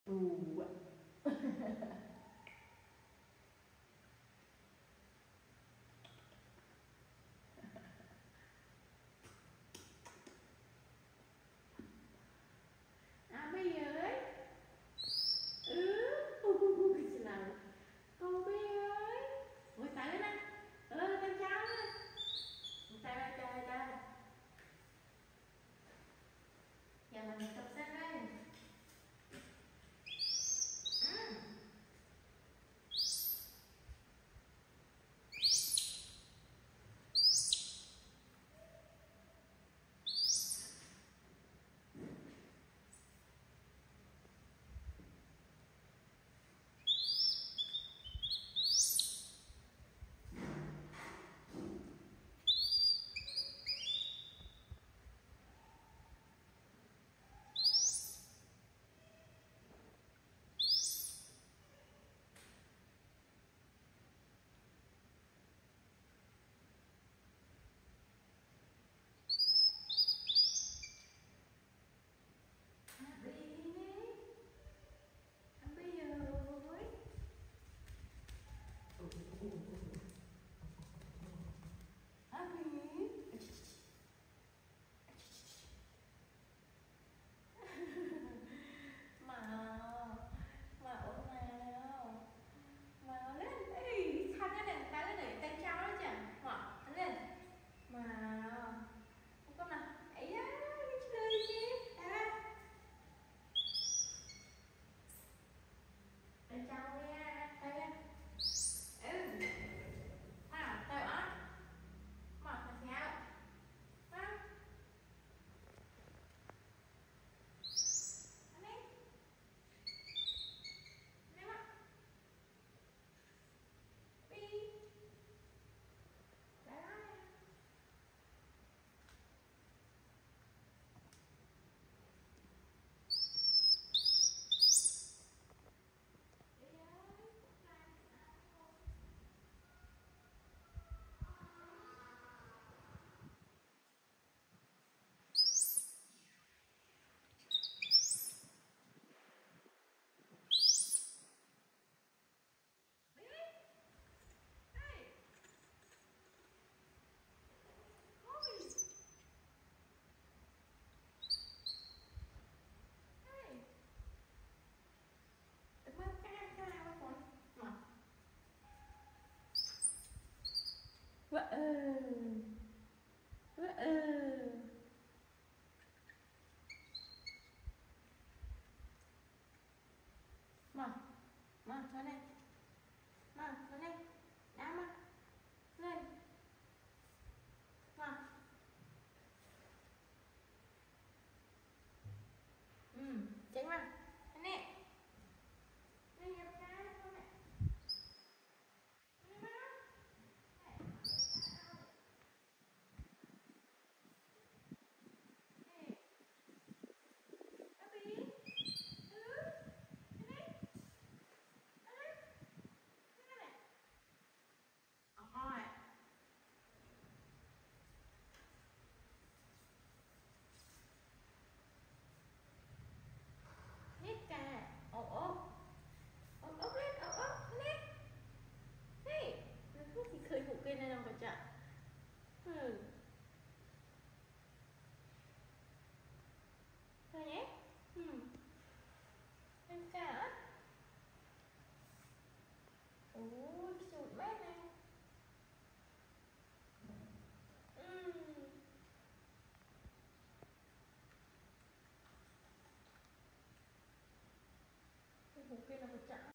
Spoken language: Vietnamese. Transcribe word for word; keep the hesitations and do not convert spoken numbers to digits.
Ừ. À bây giờ ấy. Ừ. Làm con bây ơi. Ôi tay lên nè. Ờ tay cháu nè. Tay ra tay tay. Giờ làm tập sát đây. Ừ. Vợ ơi. Vợ ơi. Mà, mà, lên đây. Mà, lên đây. Đá mà. Lên. Mà. Ừ, tránh mà. Lên nè. Lên nhập cái con mẹ. Lên mà. Hết cả. Ồ ồ. Ốc ốc lên, ốc ốc lên. Hey. Thì khơi hụt cây này đâu mà chả. Ừ. Thôi nhé. Ừ. Lên cả. Ôi, sụt mét này. Ừ. Khơi hụt cây nào mà chả.